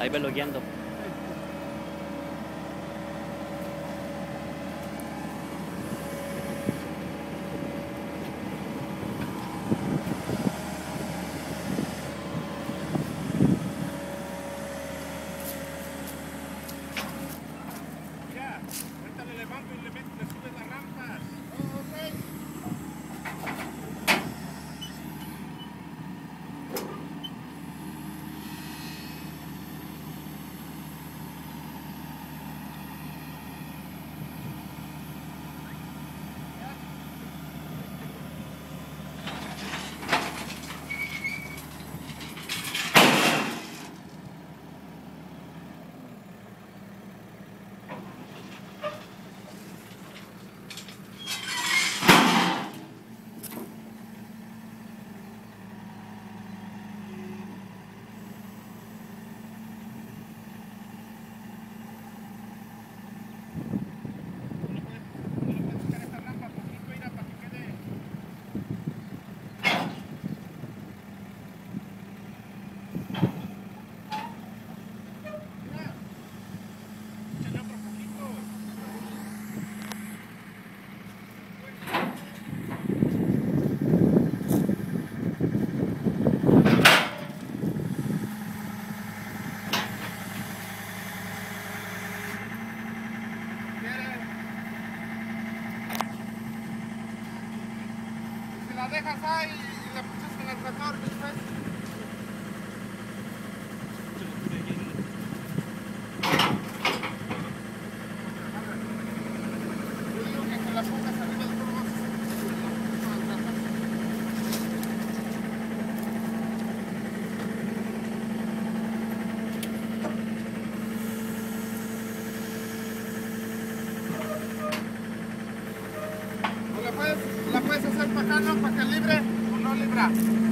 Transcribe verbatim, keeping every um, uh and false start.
Ahí velo guiando. Ya, ahorita le levanto y le, meto, le subes las rampas. La dejas ahí y la puchas en el tractor después. Yo digo que con las hojas arriba del turbo o la puedes, la puedes hacer para acá, ¿no? Para que libre o no libra.